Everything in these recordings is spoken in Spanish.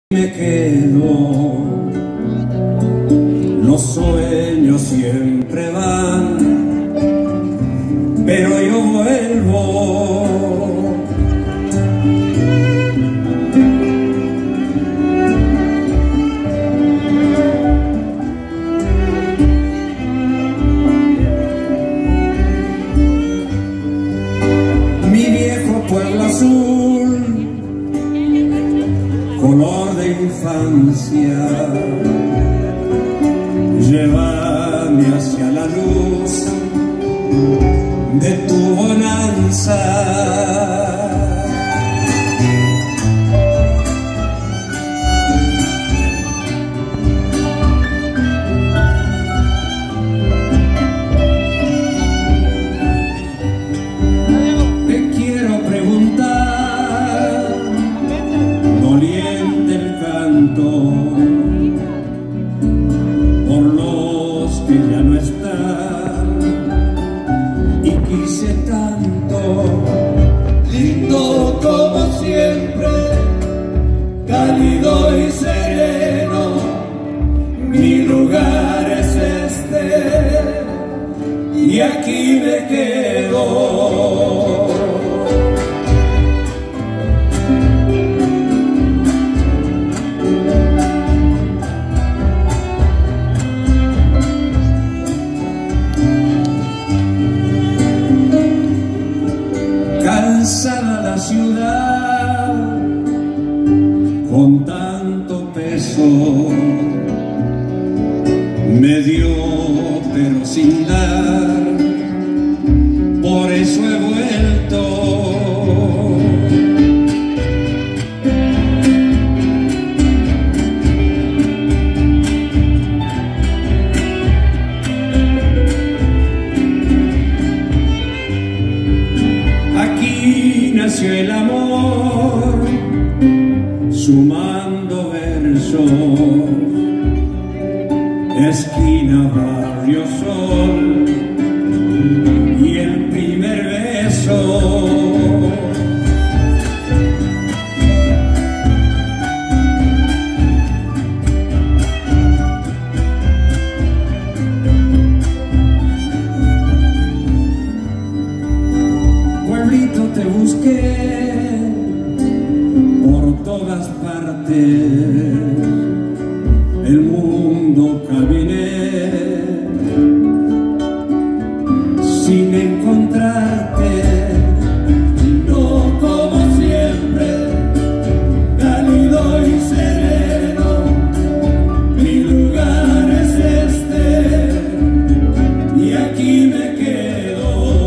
Me quedo, los sueños siempre van, pero yo vuelvo. Mi viejo pueblo azul, color de infancia, llévame hacia la luz de tu bonanza. Te quiero preguntar, doliente el canto por los que ya no están, y quise tanto, lindo como siempre, cálido y sereno, mi lugar es este, y aquí me quedo. Cansada la ciudad con tanto peso, me dio pero sin dar, por eso he vuelto. Aquí nació el amor, sumando versos, esquina, barrio, sol, y el primer beso. Pueblito, te busqué por todas partes, el mundo caminé sin encontrarte, no como siempre, cálido y sereno, mi lugar es este, y aquí me quedo.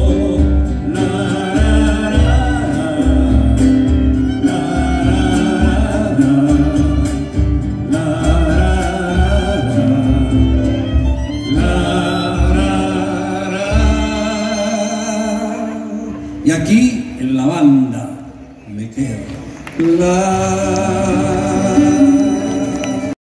Y aquí en la banda me quedo.